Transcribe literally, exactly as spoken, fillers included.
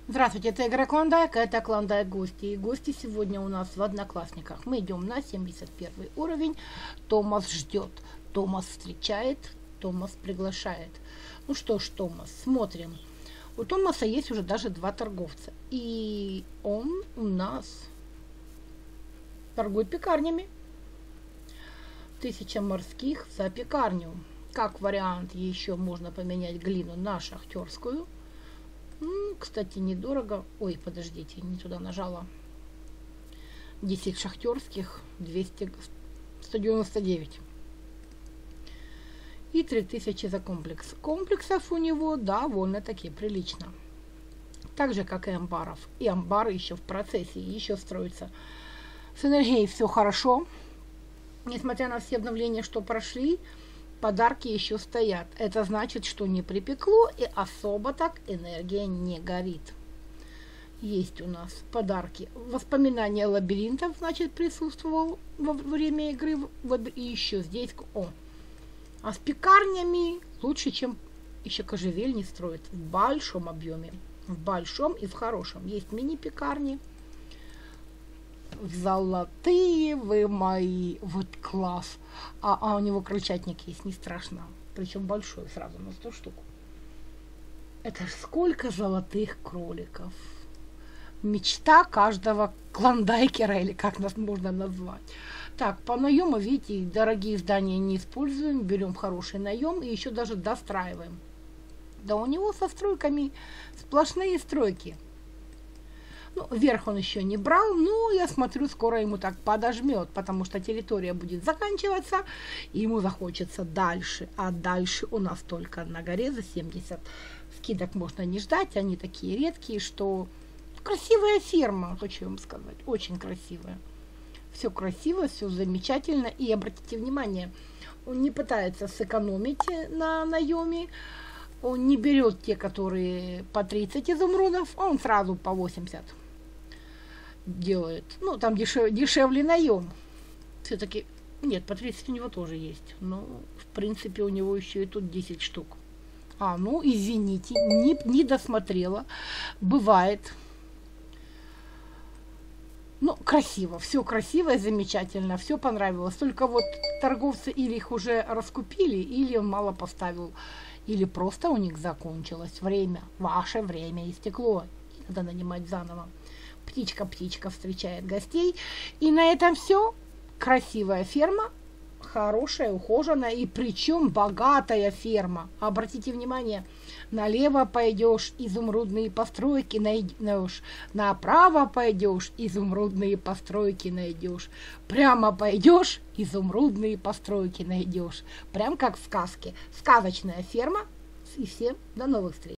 Здравствуйте, это игра Клондайк, а это Клондайк гости. И гости сегодня у нас в Одноклассниках. Мы идем на семьдесят первый уровень. Томас ждет, Томас встречает, Томас приглашает. Ну что ж, Томас, смотрим. У Томаса есть уже даже два торговца. И он у нас торгует пекарнями. Тысяча морских за пекарню. Как вариант, еще можно поменять глину на шахтерскую. Кстати, недорого. Ой, подождите, не туда нажала. десять шахтерских, двести, сто девяносто девять. И три тысячи за комплекс. Комплексов у него довольно-таки прилично. Так же, как и амбаров. И амбары еще в процессе, еще строятся. С энергией все хорошо. Несмотря на все обновления, что прошли, подарки еще стоят. Это значит, что не припекло и особо так энергия не горит. Есть у нас подарки. Воспоминания лабиринтов, значит, присутствовал во время игры. И еще здесь. О. А с пекарнями лучше, чем еще кожевельни строят. В большом объеме. В большом и в хорошем. Есть мини-пекарни. Золотые вы мои, вот класс. А, а у него крольчатник есть, не страшно. Причем большой, сразу на сто штук. Это ж сколько золотых кроликов. Мечта каждого клондайкера, или как нас можно назвать. Так, по наему, видите, дорогие здания не используем. Берем хороший наем и еще даже достраиваем. Да у него со стройками сплошные стройки. Ну, вверх он еще не брал, но я смотрю, скоро ему так подожмет, потому что территория будет заканчиваться, и ему захочется дальше. А дальше у нас только на горе за семьдесят. Скидок можно не ждать, они такие редкие, что красивая ферма, хочу вам сказать, очень красивая. Все красиво, все замечательно, и обратите внимание, он не пытается сэкономить на наеме. Он не берет те, которые по тридцать изумрудов, он сразу по восемьдесят делает. Ну, там дешев, дешевле наем. Все-таки, нет, по тридцать у него тоже есть. Но, в принципе, у него еще и тут десять штук. А, ну, извините, не, не досмотрела. Бывает. Ну, красиво, все красиво и замечательно, все понравилось. Только вот торговцы или их уже раскупили, или он мало поставил. Или просто у них закончилось время. Ваше время истекло. И надо нанимать заново. Птичка-птичка встречает гостей. И на этом все. Красивая ферма. Хорошая, ухоженная. И причем богатая ферма. Обратите внимание. Налево пойдешь, изумрудные постройки найдешь. Направо пойдешь, изумрудные постройки найдешь. Прямо пойдешь, изумрудные постройки найдешь. Прям как в сказке. Сказочная ферма. И всем до новых встреч.